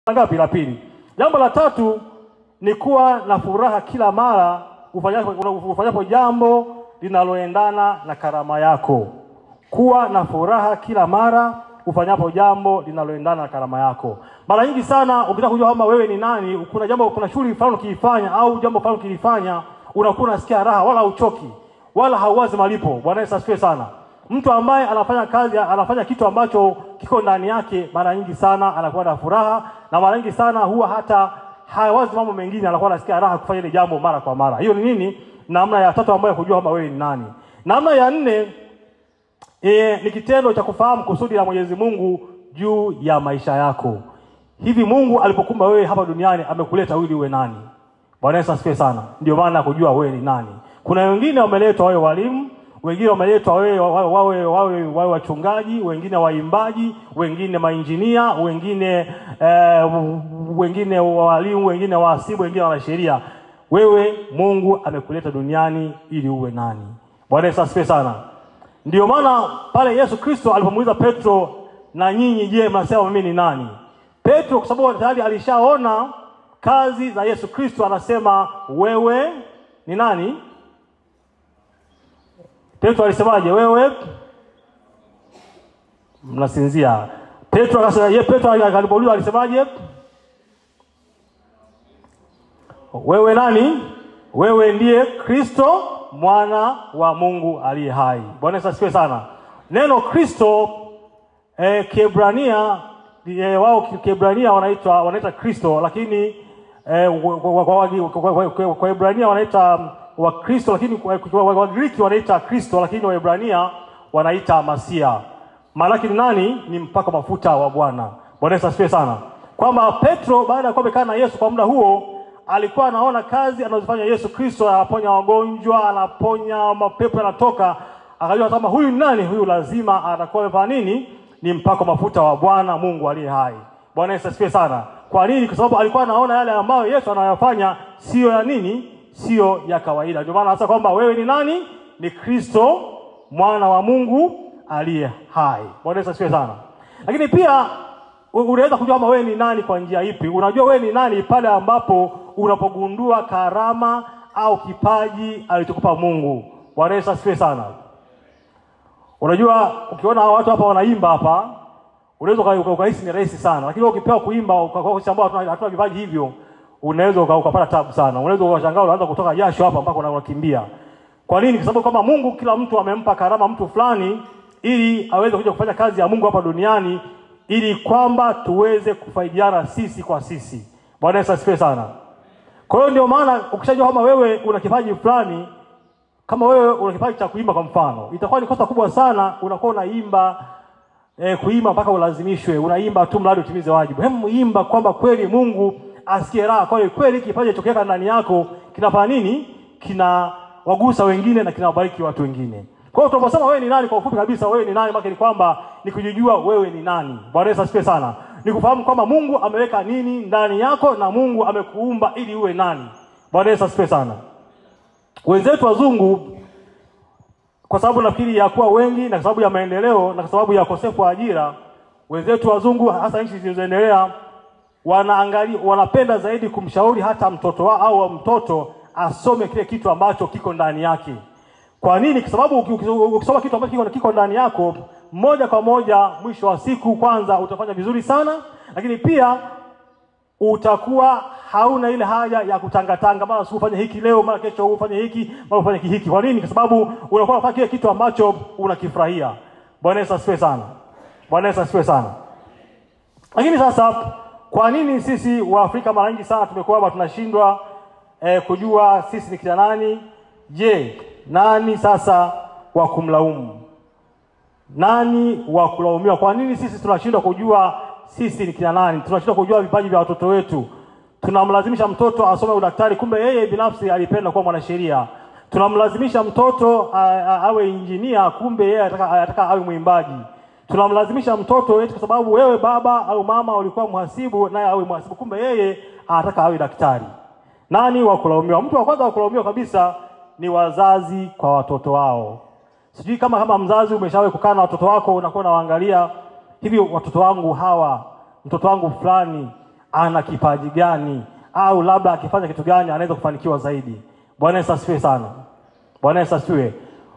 ngapi? La pili. Jambo la tatu ni kuwa na furaha kila mara ufanyapo jambo linaloendana na karama yako. Kuwa na furaha kila mara ufanyapo jambo linaloendana na karama yako. Mara nyingi sana ukitaka kujua kama wewe ni nani, kuna shughuli fulani ukiifanya au jambo fulani ukilifanya, unakuwa unasikia raha wala uchoki wala hauwazi malipo. Bwana Yesu asifiwe sana. Mtu ambaye anafanya kazi, anafanya kitu ambacho kiko ndani yake, mara nyingi sana anakuwa na furaha, na mara nyingi sana huwa hata hawazi mambo mengine, anakuwa anasikia raha kufanya ile jambo mara kwa mara. Hiyo ni nini? Namna ya tatu ambayo kujua kama wewe ni nani. Namna ya nne ni kitendo cha kufahamu kusudi la Mwenyezi Mungu juu ya maisha yako. Hivi Mungu alipokumba wewe hapa duniani amekuleta ili uwe nani? Bwana Yesu asifiwe sana. Ndio maana kujua wewe ni nani. Kuna wengine wameletwa wawe walimu, wengine wameletwa wawe wachungaji, wengine waimbaji, wengine mainjinia, wengine walimu, wengine wahasibu, wengine wanasheria. Wewe Mungu amekuleta duniani ili uwe nani? Bwana Yesu asifiwe sana. Ndio maana pale Yesu Kristo alipomuuliza Petro, na nyinyi je, mnasema mimi ni nani? Petro kwa sababu tayari alishaona kazi za Yesu Kristo anasema wewe ni nani? Petro alisemaje? Wewe mnasinzia. Petro akasema, Petro alipoulizwa alisemaje? Wewe nani? Wewe ndiye Kristo, mwana wa Mungu aliye hai. Bwana Yesu asifiwe sana. Neno Kristo Kiebrania, wao Kiebrania wanaita Kristo, lakini kwa Kiebrania wanaita wa Kristo, lakini kwa Griki wanaita Kristo, lakini wa Kiebrania wanaita Masia. Maana yake nani? Ni mpaka mafuta wa Bwana. Bwana Yesu asifiwe sana. Kwamba Petro baada ya kuwa na Yesu kwa muda huo alikuwa anaona kazi anazofanya Yesu Kristo, anaponya wagonjwa, anaponya mapepo yanatoka, akajua kama huyu nani? Huyu lazima atakuwa amefanya nini? Ni mpaka mafuta wa Bwana Mungu aliye hai. Bwana Yesu asifiwe sana. Kwa nini? Kwa sababu alikuwa anaona yale ambayo Yesu anayofanya sio ya nini? Sio ya kawaida. Ndio maana hasa kwamba wewe ni nani? Ni Kristo, mwana wa Mungu aliye hai. Bwana Yesu asifiwe sana. Lakini pia unaweza kujua kama wewe ni nani kwa njia ipi? Unajua wewe ni nani pale ambapo unapogundua karama au kipaji alichokupa Mungu. Bwana Yesu asifiwe sana. Unajua ukiona watu hapa wanaimba hapa, unaweza ukahisi ni rahisi sana, lakini ukipewa kuimba kwa sababu hatuna vipaji hivyo, unaweza ukapata tabu sana. Unaweza ukashangaa unaanza kutoka jasho hapa mpaka unakimbia. Kwa nini? Kwa sababu kama Mungu kila mtu amempa karama mtu fulani ili aweze kuja kufanya kazi ya Mungu hapa duniani, ili kwamba tuweze kufaidiana sisi kwa sisi. Bwana Yesu asifiwe sana. Kwa hiyo ndio maana ukishajua kama wewe una kipaji fulani, kama wewe una kipaji cha kuimba kwa mfano, itakuwa ni kosa kubwa sana unakuwa unaimba kuimba mpaka ulazimishwe. Unaimba tu mradi utimize wajibu. Hebu imba kwamba kweli Mungu asikie raha, kwa kweli kipaji chokeka ndani yako kinafanya nini? Kinawagusa wengine na kinawabariki watu wengine. Kwa hiyo tunaposema wewe ni nani, kwa ufupi kabisa wewe ni nani maana ni kwamba ni kujijua wewe ni nani. Bwana Yesu asifiwe sana. Ni kufahamu kwamba Mungu ameweka nini ndani yako na Mungu amekuumba ili uwe nani. Bwana Yesu asifiwe sana. Wenzetu wazungu, kwa sababu nafikiri ya kuwa wengi na kwa sababu ya maendeleo na kwa sababu ya ukosefu wa ajira, wenzetu wazungu hasa nchi zilizoendelea wanapenda zaidi kumshauri hata mtoto wao au mtoto asome kile kitu ambacho kiko ndani yake. Kwa nini? Kwa sababu ukisoma kitu ambacho kiko ndani yako, moja kwa moja mwisho wa siku kwanza utafanya vizuri sana, lakini pia utakuwa hauna ile haja ya kutangatanga, mara usifanye hiki leo, mara kesho ufanye hiki, mara ufanye hiki. Kwa nini? Kwa sababu unakuwa unafanya kile kitu ambacho unakifurahia. Bwana Yesu asifiwe sana. Bwana Yesu asifiwe sana. Lakini sasa kwa nini sisi wa Afrika mara nyingi sana tumekuwa tunashindwa kujua sisi ni kina nani? Je, nani sasa wa kumlaumu? Nani wa kulaumiwa? Kwa nini sisi tunashindwa kujua sisi ni kina nani? Tunashindwa kujua vipaji vya watoto wetu. Tunamlazimisha mtoto asome udaktari, kumbe yeye binafsi alipenda kuwa mwanasheria. Tunamlazimisha mtoto awe injinia, kumbe yeye anataka awe mwimbaji. Tunamlazimisha mtoto wetu kwa sababu wewe baba au mama ulikuwa mhasibu, naye awe mhasibu, kumbe yeye anataka awe daktari. Nani wa kulaumiwa? Mtu wa kwanza wa kulaumiwa kabisa ni wazazi kwa watoto wao. Sijui kama mzazi umeshawahi kukaa na watoto wako unakuwa unaangalia hivi, watoto wangu hawa, mtoto wangu fulani ana kipaji gani, au labda akifanya kitu gani anaweza kufanikiwa zaidi. Bwana Yesu asifiwe sana. Bwana Yesu asifiwe.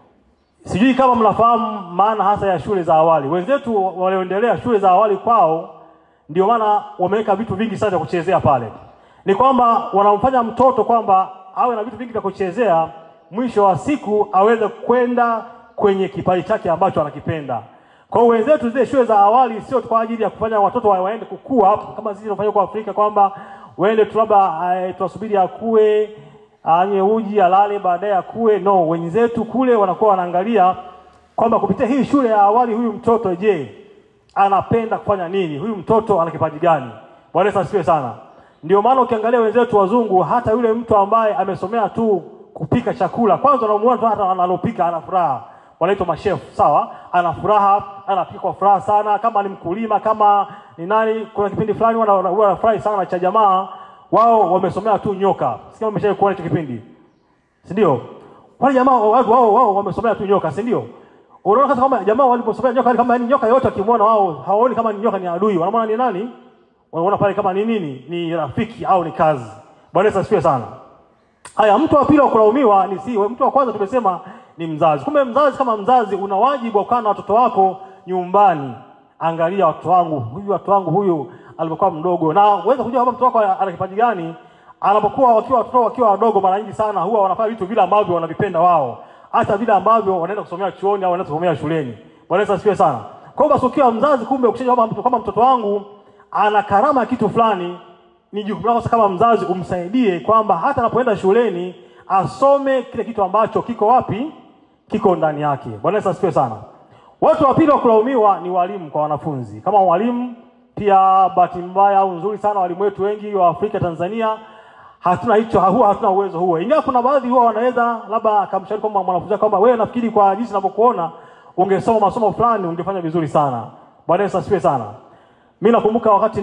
Sijui kama mnafahamu maana hasa ya shule za awali. Wenzetu walioendelea shule za awali kwao, ndio maana wameweka vitu vingi sana vya kuchezea pale. Ni kwamba wanamfanya mtoto kwamba awe na vitu vingi vya kuchezea, mwisho wa siku aweze kwenda kwenye kipaji chake ambacho anakipenda. Kwa hiyo wenzetu zile shule za awali sio kwa ajili ya kufanya watoto waende kukua kama sisi tunafanya kwa Afrika, kwamba waende tu labda tuwasubiri akue, anywe uji, alale, baadaye akue. No, wenzetu kule wanakuwa wanaangalia kwamba kupitia hii shule ya awali, huyu mtoto je, anapenda kufanya nini? Huyu mtoto ana kipaji gani? Bwana Yesu asifiwe sana. Ndio maana ukiangalia wenzetu wazungu, hata yule mtu ambaye amesomea tu kupika chakula, kwanza unamuona tu hata analopika ana furaha. Wanaitwa mashef, sawa? Ana furaha, anapika kwa furaha sana. Kama ni mkulima, kama ni nani, kuna kipindi fulani wanafurahi sana cha jamaa wao wamesomea tu nyoka. Sikia umeshawahi kuona hicho kipindi? Si ndio? Wale jamaa wao wamesomea tu nyoka, si ndio? Unaona kama jamaa waliposomea nyoka, kama ni nyoka yote akimwona wao hawaoni kama ni nyoka ni adui. Wanaona ni nani? Wanaona pale kama ni nini? Ni rafiki au ni kazi. Bwana Yesu asifiwe sana. Haya, mtu wa pili wa kulaumiwa ni si mtu wa kwanza tumesema ni mzazi. Kumbe mzazi kama mzazi una wajibu wa kukaa na watoto wako nyumbani. Angalia watoto wangu huyu alipokuwa mdogo, na uweze kujua kama mtoto wako ana kipaji gani. Anapokuwa wakiwa wadogo, mara nyingi sana huwa wanafanya vitu vile ambavyo wanavipenda wao, hata vile ambavyo wanaenda kusomea chuoni au wanaenda kusomea shuleni. Bwana Yesu asifiwe sana. Kwa hiyo basi ukiwa mzazi, kumbe ukishajua kama mtoto wangu ana karama ya kitu fulani, ni jukumu lako kama mzazi umsaidie kwamba hata anapoenda shuleni asome kile kitu ambacho kiko wapi? Kiko ndani yake. Bwana Yesu asifiwe sana. Watu wa pili wa kulaumiwa ni walimu kwa wanafunzi. Kama walimu pia, bahati mbaya au nzuri sana, walimu wetu wengi wa Afrika, Tanzania hatuna hicho, hatuna uwezo huo. Ingawa kuna baadhi huwa wanaweza labda akamshauri kama mwanafunzi kwamba wewe, nafikiri kwa jinsi ninavyokuona ungesoma masomo fulani ungefanya vizuri sana. Bwana Yesu asifiwe sana. Mimi nakumbuka wakati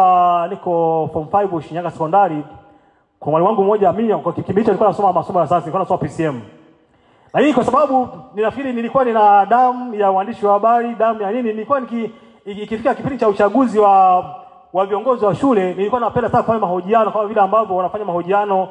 niko form 5 Shinyanga Sekondari, kwa mwalimu wangu mmoja, mimi kwa kipindi hicho nilikuwa nasoma masomo ya sayansi, nilikuwa nasoma PCM. Lakini kwa sababu ninafikiri nilikuwa nina damu ya uandishi wa habari, damu ya nini, nilikuwa ikifika kipindi cha uchaguzi wa viongozi wa shule, nilikuwa napenda sana kufanya mahojiano kama vile ambavyo wanafanya mahojiano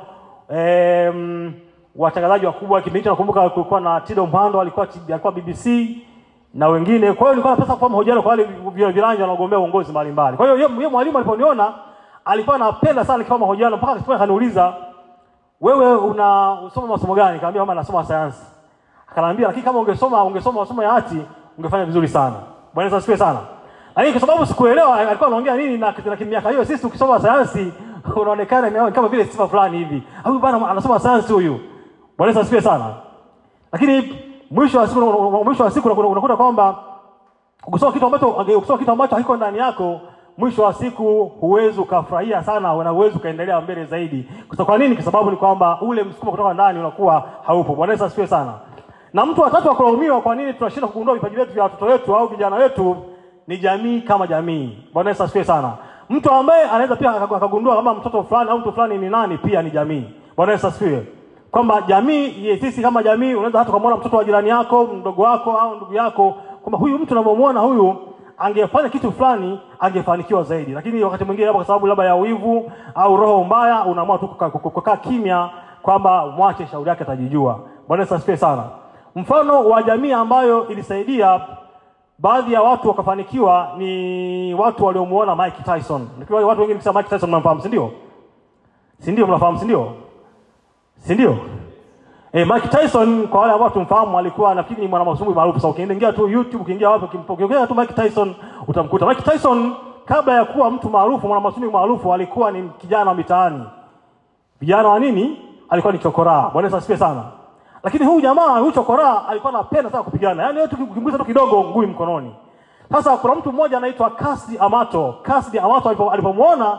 watangazaji wakubwa. Kipindi hicho nakumbuka kulikuwa na Tido Mpando, alikuwa BBC na wengine. Kwa hiyo nilikuwa napenda kufanya mahojiano kwa wale vilanja wanaogombea uongozi mbalimbali. Kwa hiyo yeye mwalimu aliponiona alikuwa anapenda sana kufanya mahojiano, mpaka akifika akaniuliza, wewe unasoma masomo gani? Nikamwambia kama nasoma sayansi. Akaniambia, lakini kama ungesoma masomo ya hati ungefanya vizuri sana. Bwana Yesu asifiwe sana. Lakini kwa sababu sikuelewa alikuwa anaongea nini, na miaka hiyo sisi ukisoma sayansi unaonekana kama vile sifa fulani hivi. Huyu bwana anasoma sayansi huyu. Bwana Yesu asifiwe sana. Lakini mwisho wa siku unakuta kwamba ukisoma kitu ambacho hakiko ndani yako, mwisho wa siku huwezi ukafurahia sana, na huwezi ukaendelea mbele zaidi. Kwa nini? Kwa sababu ni kwamba ule msukumo kutoka ndani unakuwa haupo. Bwana Yesu asifiwe sana. Na mtu wa tatu wa kulaumiwa kwa nini tunashindwa kugundua vipaji vyetu vya watoto wetu au vijana wetu ni jamii kama jamii. Bwana Yesu asifiwe sana. Mtu ambaye anaweza pia akagundua kama mtoto fulani au mtu fulani ni nani, pia ni jamii. Bwana Yesu asifiwe. Kwamba jamii, sisi kama jamii, unaweza hata kumuona mtoto wa jirani yako, mdogo wako au ndugu yako, kwamba huyu mtu unamuona huyu angefanya kitu fulani angefanikiwa zaidi. Lakini wakati mwingine hapo, kwa sababu labda ya uivu au roho mbaya, unaamua tu kukaa kimya kwamba mwache shauri yake atajijua. Bwana Yesu asifiwe sana. Mfano wa jamii ambayo ilisaidia baadhi ya watu wakafanikiwa ni watu waliomuona Mike Tyson. Nikiwa watu wengine kisema Mike Tyson mnafahamu, si ndio? Si ndio mnafahamu, si ndio? Si ndio? Mike Tyson, kwa wale ambao tumfahamu, alikuwa nafikiri ni mwanamasumbwi maarufu. Sasa ukiingia tu YouTube, ukiingia wapi, ukiingia tu Mike Tyson utamkuta. Mike Tyson kabla ya kuwa mtu maarufu, mwanamasumbwi maarufu, alikuwa ni kijana wa mitaani. Vijana wa nini? Alikuwa ni chokoraa. Bwana Yesu asifiwe sana. Lakini huyu jamaa, huyu chokoraa, alikuwa anapenda sana kupigana. Yaani wewe ukimgusa tu kidogo ngui mkononi. Sasa kuna mtu mmoja anaitwa Cassidy Amato. Cassidy Amato alipomuona,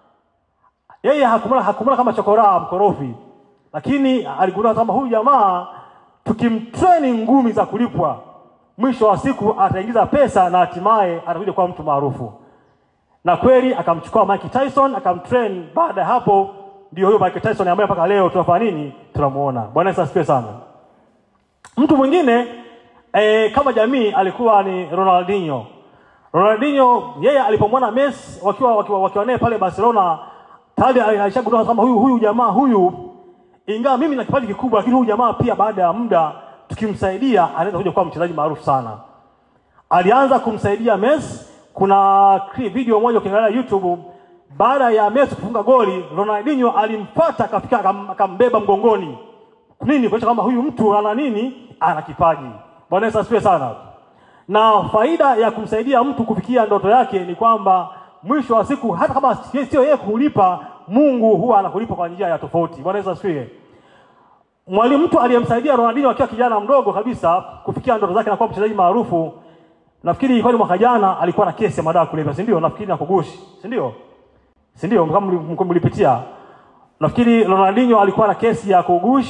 yeye hakumwona kama chokoraa mkorofi. Lakini aligundua kama huyu jamaa tukimtrain ngumi za kulipwa, mwisho wa siku ataingiza pesa na hatimaye atakuja kuwa mtu maarufu. Na kweli akamchukua Mike Tyson, akamtrain. Baada ya hapo ndio huyo Mike Tyson ambaye mpaka leo tunafanya nini? Tunamuona. Bwana Yesu asifiwe sana. Mtu mwingine kama jamii alikuwa ni Ronaldinho. Ronaldinho yeye alipomwona Messi wakiwa naye pale Barcelona, tayari alishagundua kama huyu jamaa huyu, ingawa mimi na kipaji kikubwa, lakini huyu jamaa pia baada ya muda tukimsaidia anaweza kuja kuwa mchezaji maarufu sana. Alianza kumsaidia Messi. Kuna video moja ukiangalia YouTube, baada ya Messi kufunga goli, Ronaldinho alimfuata akafika akambeba mgongoni. Nini? Kwa sababu huyu mtu ana nini? Ana kipaji. Bwana Yesu asifiwe sana. Na faida ya kumsaidia mtu kufikia ndoto yake ni kwamba mwisho wa siku, hata kama sio yeye kulipa, Mungu huwa anakulipa kwa njia ya tofauti. Bwana Yesu asifiwe. Mwalimu mtu aliyemsaidia Ronaldinho akiwa kijana mdogo kabisa kufikia ndoto zake na kuwa mchezaji maarufu, nafikiri ilikuwa ni mwaka jana, alikuwa na kesi ya madawa kulevya, si ndio? Nafikiri na kugushi, si ndio? Si ndio? Kama mlipitia. Nafikiri Ronaldinho alikuwa na kesi ya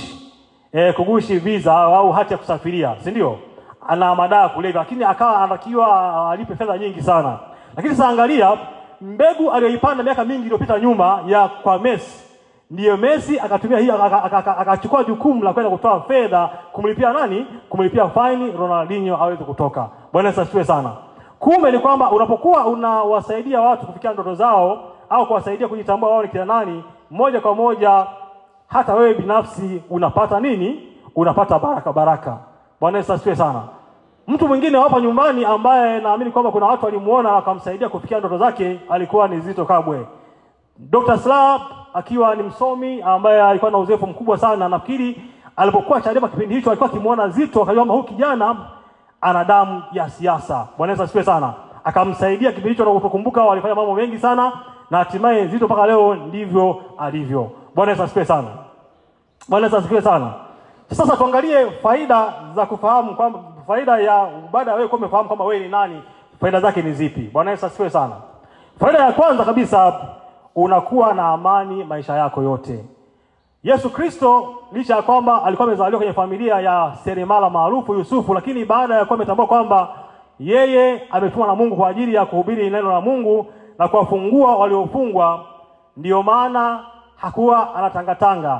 kugushi visa au hati ya kusafiria, si ndio? Ana madawa kulevya, lakini akawa anatakiwa alipe fedha nyingi sana. Lakini sasa angalia, mbegu aliyoipanda miaka mingi iliyopita nyuma ya kwa Messi, ndiyo Messi akatumia hii akachukua jukumu la kwenda kutoa fedha kumlipia nani? Kumlipia fine Ronaldinho aweze kutoka. Bwana Yesu asifiwe sana. Kumbe ni kwamba unapokuwa unawasaidia watu kufikia ndoto zao au kuwasaidia kujitambua wao ni kina nani, moja kwa moja hata wewe binafsi unapata nini? Unapata baraka. Bwana Yesu asifiwe sana. Mtu mwingine hapa nyumbani ambaye naamini kwamba kuna watu walimuona wakamsaidia kufikia ndoto zake alikuwa ni Zitto Kabwe. Dr. Slaa akiwa ni msomi ambaye alikuwa na uzoefu mkubwa sana, nafikiri alipokuwa Chadema kipindi hicho alikuwa akimuona Zitto akajua huyu kijana ana damu ya siasa. Bwana Yesu asifiwe sana. Akamsaidia kipindi hicho, na unakumbuka walifanya mambo mengi sana, na hatimaye Zitto mpaka leo ndivyo alivyo. Bwana Yesu asifiwe sana. Bwana Yesu asifiwe sana. Sasa tuangalie faida za kufahamu kwamba faida ya baada ya wewe kuwa umefahamu kwamba wewe ni nani, faida zake ni zipi? Bwana Yesu asifiwe sana. Faida ya kwanza kabisa, unakuwa na amani maisha yako yote. Yesu Kristo licha ya kwamba alikuwa amezaliwa kwenye familia ya seremala maarufu Yusufu, lakini baada ya kuwa ametambua kwamba yeye ametumwa na Mungu kwa ajili ya kuhubiri neno la Mungu na kuwafungua waliofungwa, ndio maana hakuwa anatangatanga.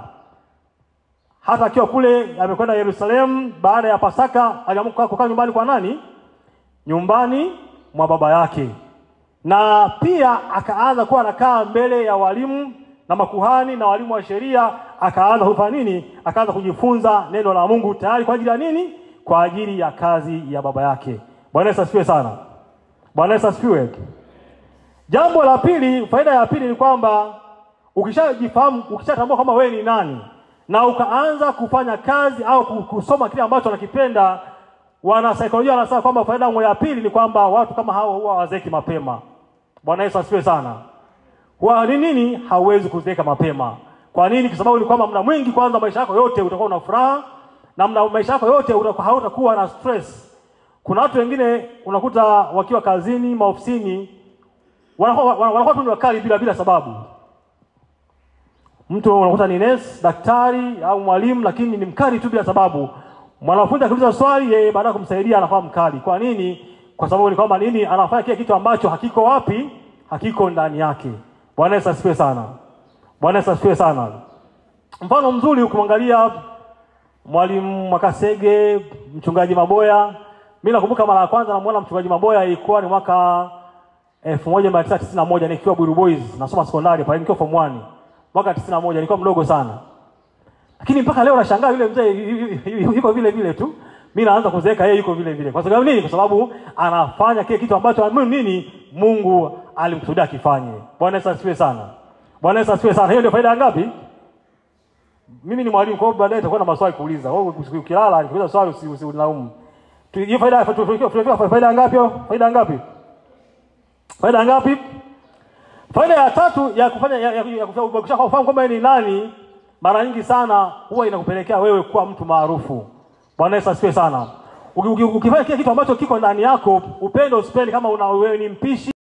Hata akiwa kule amekwenda Yerusalemu baada ya Pasaka, aliamua kukaa nyumbani kwa nani? Nyumbani mwa baba yake. Na pia akaanza kuwa anakaa mbele ya walimu na makuhani na walimu wa sheria, akaanza kufanya nini? Akaanza kujifunza neno la Mungu tayari kwa ajili ya nini? Kwa ajili ya kazi ya baba yake. Bwana Yesu asifiwe sana. Bwana Yesu asifiwe. Jambo la pili, faida ya pili ni kwamba ukishajifahamu, ukishatambua kama wewe ni nani na ukaanza kufanya kazi au kusoma kile ambacho unakipenda, wana saikolojia wanasema kwamba faida ya pili ni kwamba watu kama hao huwa wazeki mapema. Bwana Yesu asifiwe sana. Kwa nini hauwezi kuzeeka mapema? Kwa nini? Kwa sababu ni kwamba muda mwingi kwanza maisha yako yote utakuwa na furaha, na maisha yako yote hautakuwa na stress. Kuna watu wengine unakuta wakiwa kazini, maofisini, wanakuwa tu wakali bila sababu. Mtu unakuta ni nurse, daktari au mwalimu, lakini ni mkali tu bila sababu. Mwanafunzi akiuliza swali, yeye baada ya kumsaidia anakuwa mkali. Kwa nini? Kwa sababu ni kwamba nini? Anafanya kile kitu ambacho hakiko wapi? Hakiko ndani yake. Bwana Yesu asifiwe sana. Bwana Yesu asifiwe sana. Mfano mzuri ukimwangalia Mwalimu Mwakasege, Mchungaji Maboya. Mimi nakumbuka mara ya kwanza namuona Mchungaji Maboya ilikuwa ni mwaka 1991 nikiwa Buru Boys, nasoma sekondari pale, nikiwa form 1. Mwaka 91 nilikuwa mdogo sana. Lakini mpaka leo nashangaa yule mzee yuko vile tu. Mimi naanza kuzeeka, yeye yuko vile. Kwa sababu nini? Kwa sababu anafanya kile kitu ambacho Mungu alimkusudia akifanye. Bwana Yesu asifiwe sana. Bwana Yesu asifiwe sana. Hiyo ndio faida ngapi? Mimi ni mwalimu, kwa hiyo baadaye nitakuwa na maswali kuuliza. Wewe ukilala nikiuliza swali usilaumu. Hiyo faida faida ngapi? Faida ngapi? Faida ngapi? Faida ya tatu ya kufanya ya kufahamu kwamba ni nani, mara nyingi sana huwa inakupelekea wewe kuwa mtu maarufu. Bwana Yesu asifiwe sana. Ukifanya kile kitu ambacho kiko ndani yako, upendo usipende, kama wewe ni mpishi